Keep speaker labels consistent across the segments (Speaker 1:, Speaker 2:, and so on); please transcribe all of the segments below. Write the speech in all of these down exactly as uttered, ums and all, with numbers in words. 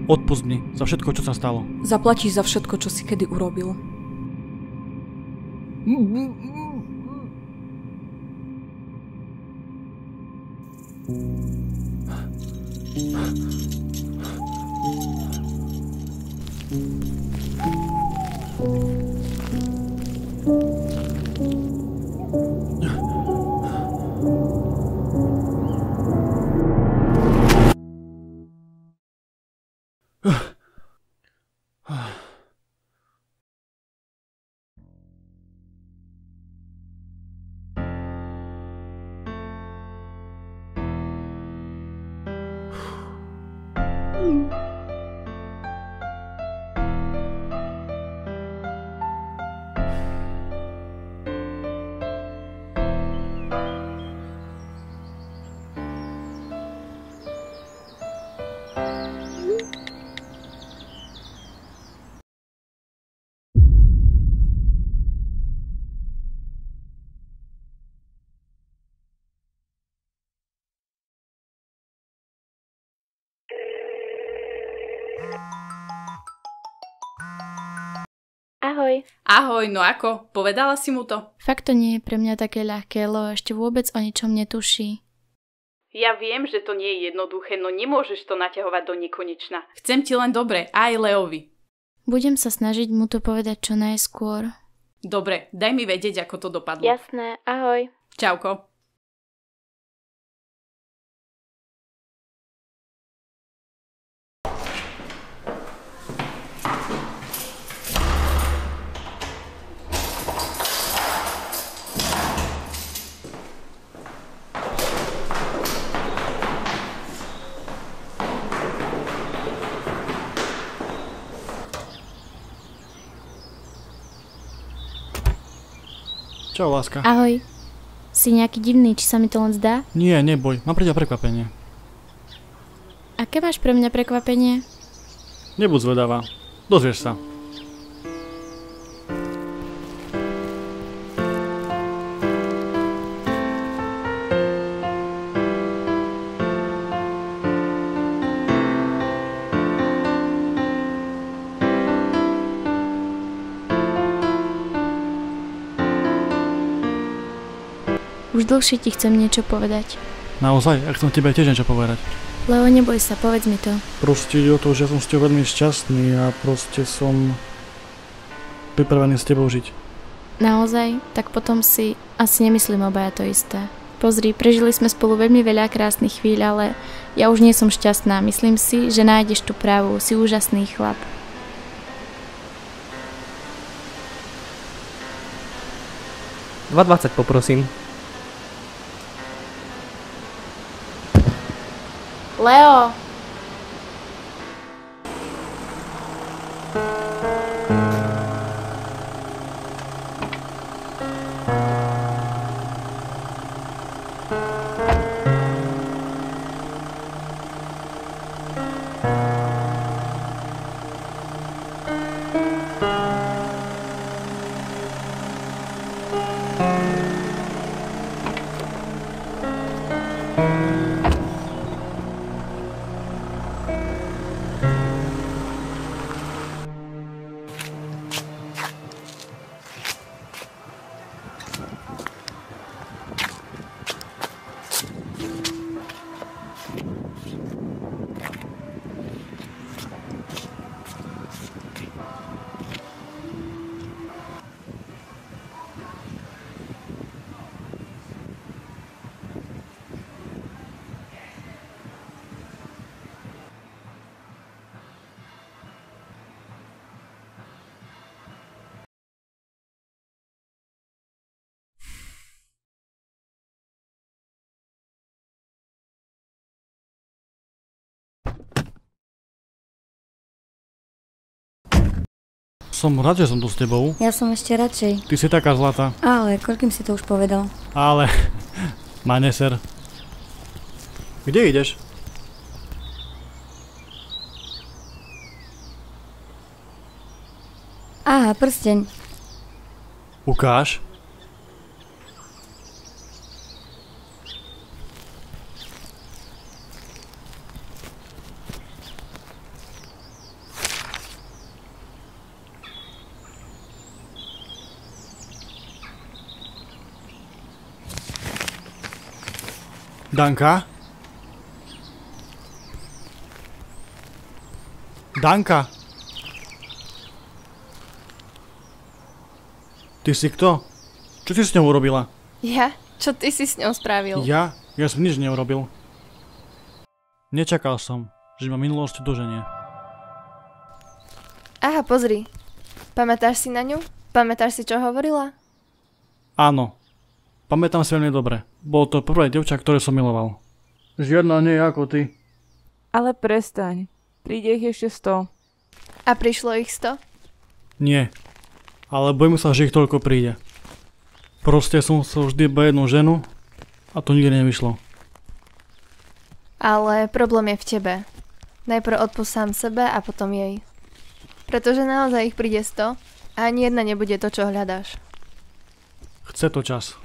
Speaker 1: Odpusť mi za všetko, čo sa stalo.
Speaker 2: Zaplatíš za všetko, čo si kedy urobil.
Speaker 3: Ahoj.
Speaker 4: Ahoj, no ako? Povedala si mu to?
Speaker 3: Fakt to nie je pre mňa také ľahké, Leo ešte vôbec o ničom netuší.
Speaker 4: Ja viem, že to nie je jednoduché, no nemôžeš to naťahovať do nekonečna. Chcem ti len dobre, aj Leovi.
Speaker 3: Budem sa snažiť mu to povedať čo najskôr.
Speaker 4: Dobre, daj mi vedieť, ako to dopadlo.
Speaker 3: Jasné, ahoj.
Speaker 4: Čauko.
Speaker 1: Čau, láska.
Speaker 3: Ahoj. Si nejaký divný, či sa mi to len zdá?
Speaker 1: Nie, neboj, mám pre ťa prekvapenie.
Speaker 3: Aké máš pre mňa prekvapenie?
Speaker 1: Nebuď zvedavá, dozvieš sa.
Speaker 3: Už dlhšie ti chcem niečo povedať.
Speaker 1: Naozaj, ak chcem tebe tiež niečo povedať.
Speaker 3: Leo, neboj sa, povedz mi to.
Speaker 1: Proste ide o to, že som s tebou veľmi šťastný a proste som pripravený s tebou žiť.
Speaker 3: Naozaj? Tak potom si asi nemyslím obaja to isté. Pozri, prežili sme spolu veľmi veľa krásnych chvíľ, ale ja už nie som šťastná. Myslím si, že nájdeš tú pravú, si úžasný chlap.
Speaker 5: dva dvadsať poprosím.
Speaker 3: Leo!
Speaker 1: Som rád, že som tu s tebou.
Speaker 6: Ja som ešte radšej.
Speaker 1: Ty si taká zlatá.
Speaker 6: Ale, koľkým si to už povedal?
Speaker 1: Ale, ma neser. Kde ideš?
Speaker 6: Aha, prsteň.
Speaker 1: Ukáž. Danka? Danka? Ty si kto? Čo si s ňou urobila?
Speaker 7: Ja? Čo ty si s ňou spravil?
Speaker 1: Ja? Ja som nič neurobil. Nečakal som, že ma minulosť doženie.
Speaker 7: Aha, pozri. Pamätáš si na ňu? Pamätáš si, čo hovorila?
Speaker 1: Áno. Pamätám si veľmi dobre. Bolo to prvé dievča, ktoré som miloval. Žiadna nie ako ty.
Speaker 8: Ale prestaň. Príde ich ešte sto.
Speaker 7: A prišlo ich sto?
Speaker 1: Nie. Ale bojím sa, že ich toľko príde. Proste som sa vždy iba jednu ženu a to nikdy nevyšlo.
Speaker 7: Ale problém je v tebe. Najprv odpusť sám sebe a potom jej. Pretože naozaj ich príde sto a ani jedna nebude to, čo hľadáš.
Speaker 1: Chce to čas.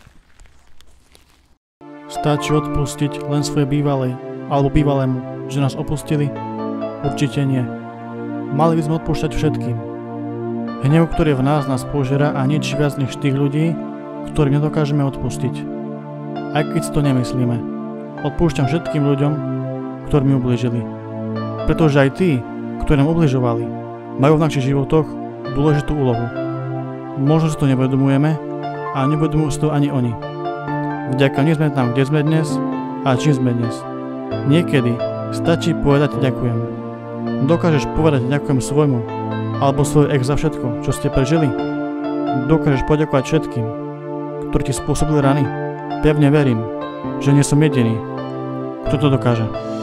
Speaker 1: Stačí odpustiť len svoje bývalej alebo bývalému, že nás opustili? Určite nie. Mali by sme odpúšťať všetkým. Hnev, ktorý v nás nás požera a nič viac než tých ľudí, ktorým nedokážeme odpustiť. Aj keď si to nemyslíme. Odpúšťam všetkým ľuďom, ktorí mi ublížili. Pretože aj tí, ktorí nám ubližovali, majú v našich životoch dôležitú úlohu. Možno si to nevedomujeme a nevedomujú si to ani oni. Vďaka nej sme tam, kde sme dnes a čím sme dnes. Niekedy stačí povedať ďakujem. Dokážeš povedať ďakujem svojmu alebo svoj ex za všetko, čo ste prežili? Dokážeš poďakovať všetkým, ktorí ti spôsobili rany? Pevne verím, že nie som jediný, kto to dokáže.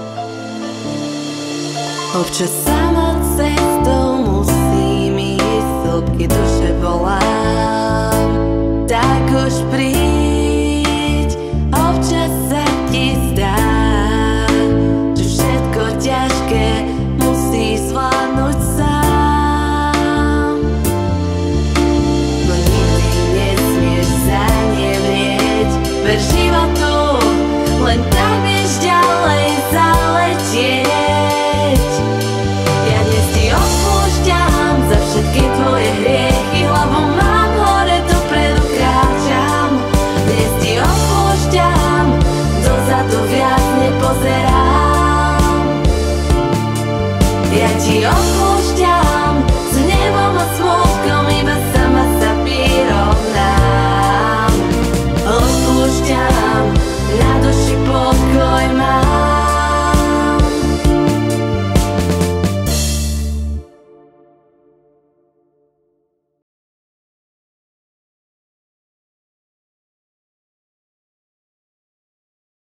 Speaker 9: Občas sama cestou musím ísť, sĺbky duše volám. Tak už príď, občas sa ti zdá, že všetko ťažké musíš zvládnuť sám. No nikdy nesmieš zanevrieť, ver životu, len tak vieš ďalej zaletieť. Ja dnes ti odpúšťam za všetky tvoje hriechy, hlavu mám hore, dopredu kráčam. Dnes ti odpúšťam, dozadu viac nepozerám. Ja ti odpúšťam.